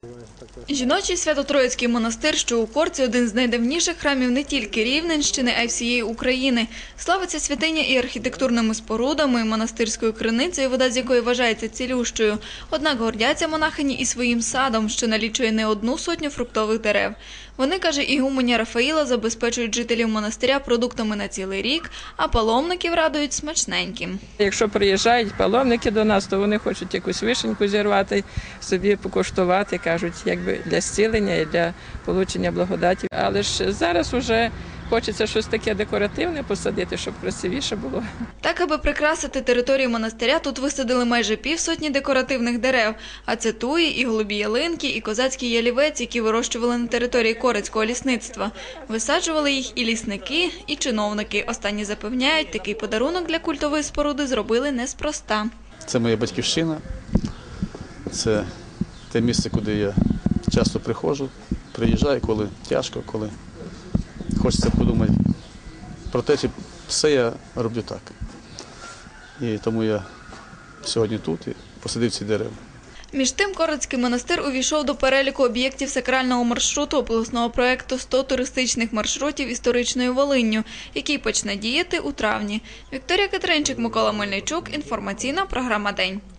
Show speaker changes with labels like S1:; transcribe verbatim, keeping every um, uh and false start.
S1: Жіночий Свято-Троїцький монастир, що у Корці, один з найдавніших храмів не тільки Рівненщини, а й всієї України. Славиться святиня і архітектурними спорудами, і монастирською криницею, вода з якої вважається цілющою. Однак гордяться монахині і своїм садом, що налічує не одну сотню фруктових дерев. Вони, каже ігуменя Рафаїла, забезпечують жителів монастиря продуктами на цілий рік, а паломників радують смачненьким.
S2: Якщо приїжджають паломники до нас, то вони хочуть якусь вишеньку зірвати, собі покуштувати, кажуть, якби для зцілення і для отримання благодаті. Але ж зараз вже хочеться щось таке декоративне посадити, щоб красивіше було.
S1: Так, аби прикрасити територію монастиря, тут висадили майже півсотні декоративних дерев. А це туї, і голубі ялинки, і козацький ялівець, які вирощували на території Корецького лісництва. Висаджували їх і лісники, і чиновники. Останні запевняють, такий подарунок для культової споруди зробили неспроста.
S3: Це моя батьківщина, це те місце, куди я часто приходжу, приїжджаю, коли тяжко, коли хочеться подумати про те, чи все я роблю так. І тому я сьогодні тут і посадив ці дерева.
S1: Між тим, Корецький монастир увійшов до переліку об'єктів сакрального маршруту обласного проєкту «сто туристичних маршрутів історичною Волинню», який почне діяти у травні. Вікторія Катеринчик, Микола Мельничук. Інформаційна програма «День».